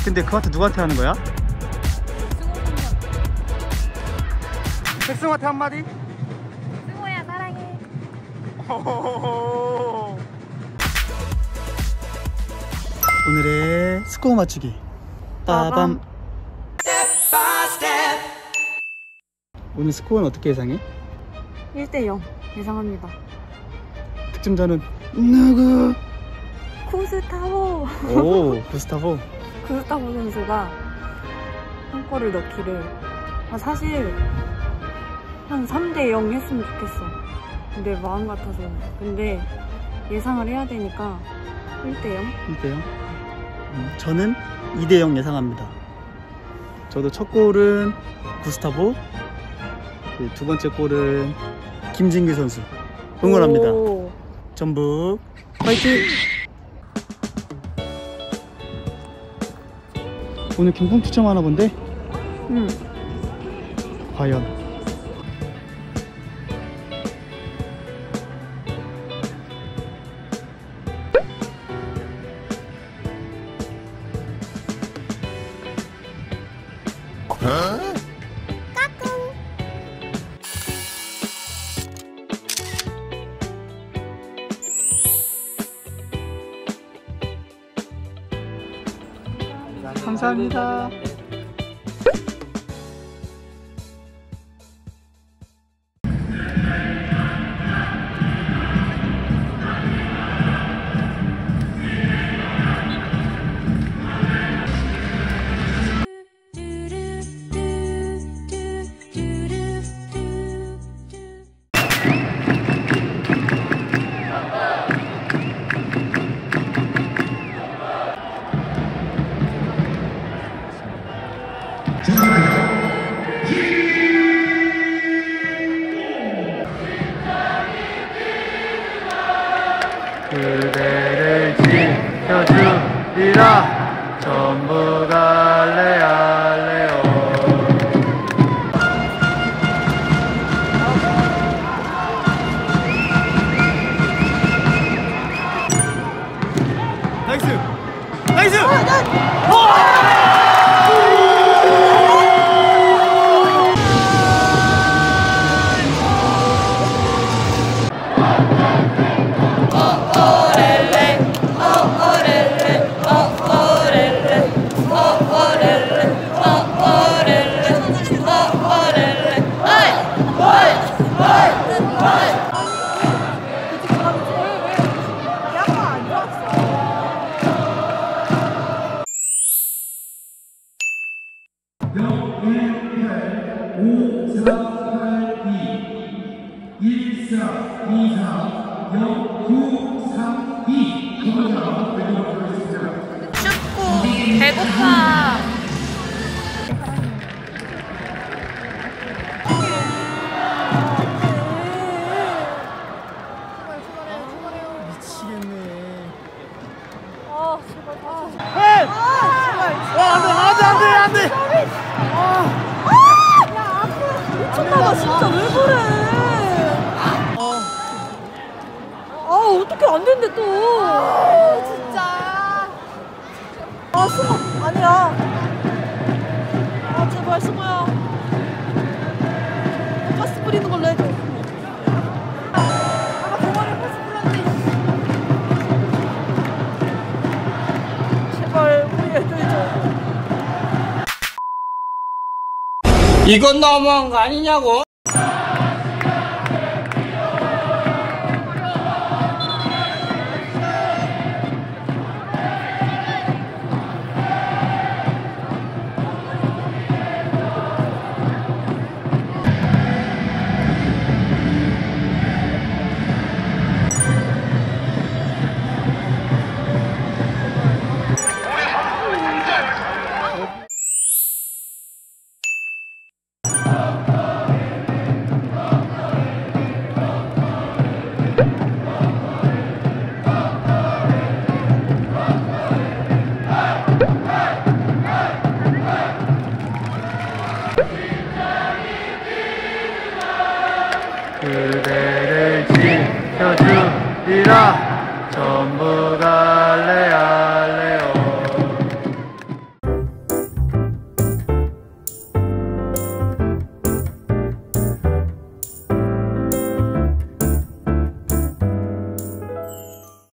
근데 그 하트 누구한테 하는 거야? 백승호한테 한마디? 승호야 사랑해. 오늘의 스코어 맞추기 빠밤. 오늘 스코어는 어떻게 예상해? 1대0 예상합니다. 득점자는 누구? 구스타보. 오, 구스타보. 구스타보 선수가 한 골을 넣기를. 사실 한 3대0 했으면 좋겠어. 근데 마음 같아서. 근데 예상을 해야 되니까 1대0. 1대0. 저는 2대0 예상합니다. 저도 첫 골은 구스타보, 두 번째 골은 김진규 선수 응원합니다. 오. 전북 화이팅! 오늘 경품 추첨하나 본데? 응. 과연 감사합니다. 그대를 지켜주리라. 전부 갈래 할래요. 나이스! 나이스! 춥고 배고파. 미치겠네. 제발. 헤이! 안돼! 미쳤나봐 진짜. 왜 그래? 어떻게 안 된대 또. 진짜. 승호 아니야. 제발 승호야. 파스 뿌리는 걸로 해줘. 동아리 파스 뿌렸는데. 제발 우리 해줘. 이건 너무한 거 아니냐고? 그대를 지켜주리라.